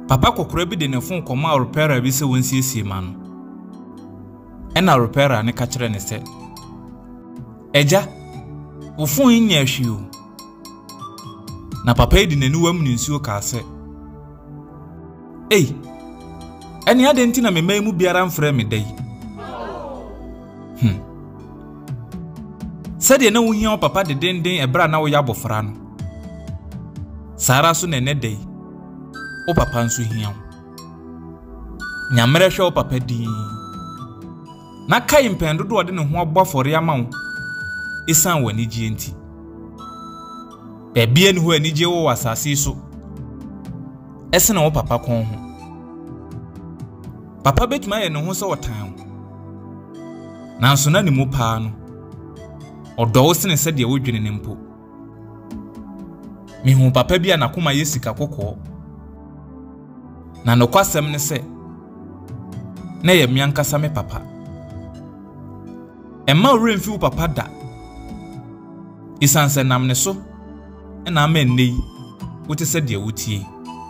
Papa kokora bi de ne phone koma repair bi se wonsiesie ma no. Ena repair ne ka kire ne se. Eja, wo phone nya ahwi o. Na papa edi nanuwam ne nsuo ka se. Ei. Eni ade nti na memai mu biara mfrɛ me dai. Sɛdeɛ na wo hia papa de denden ebra na wo ya bofra no. Sara so na ne dai. O papa nso hia wo. Nyamere hwɛ o papa din. Na kai mpendo do ode ne ho abofore ama wo. Isan wani gie nti. Bebie ne ho ani gie wo asase so. Ese na wo papa kon ho. Papa betuma ye ne ho so wotan. Nanso na ne mu paa no. Odo wo sene se de wo dwene ne mpo. Mi hu papa bia na koma ye sika kokko. Na no kwasem ne se. Na ye miankasa me papa. Emma ore mfi wo papa da. Isanse nam ne so. Na ama nnei. Wote se de wotie.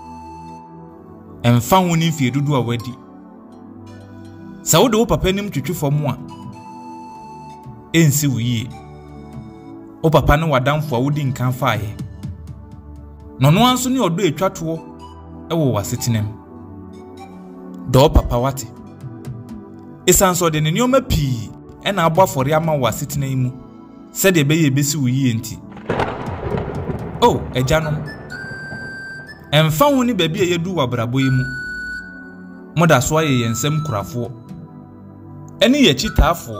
Emfa ho ni mfie dudu a wadi. Sa wo de wo papa nim twetwefo mu a. Ensi wo yie. O papa ne wadamfo a wodi nkan faaye. No no anso ne odo etwato wo wasetenem. Do papa wate. Isanso de ne nyoma pii na abo afore ama wasetenem mu. Se de beye besi wo yie nti. Oh, ejanom. Emfa ho ni baabi yedu wabrabo yi mu. Moda so aye yensem kurafo. Eni ye chitaafo.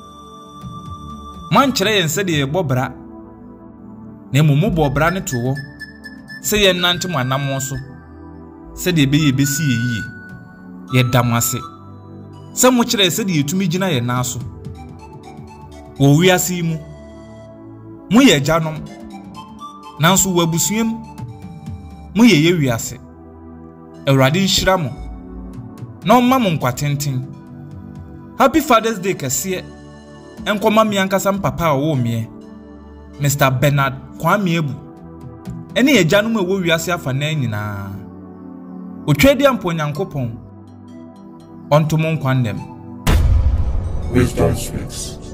Man kyerɛ yɛn sɛ de yɛbɔ bra na mumu bɔ bra ne towo sɛ yɛn nante mu anamɔ so sɛ de bɛyɛ bɛsi yie yɛdam ase sɛ mo kyerɛ sɛ de yɛtumi gyina yɛn naso wɔ wiase mu mo yɛ gyanom nanso wɔ abusuam mo yɛ wiase Awurade nhyira mo na ɔmma mo nkwatenten. Happy Father's Day kɛseɛ. Enkoma miankasa mpapa wo mie Mr. Bernard Kwame Ebu eni ejanum ewo wiase afa na nyina otwedi ampo Nyankopon onto mo nkwandem. Wisdom speaks.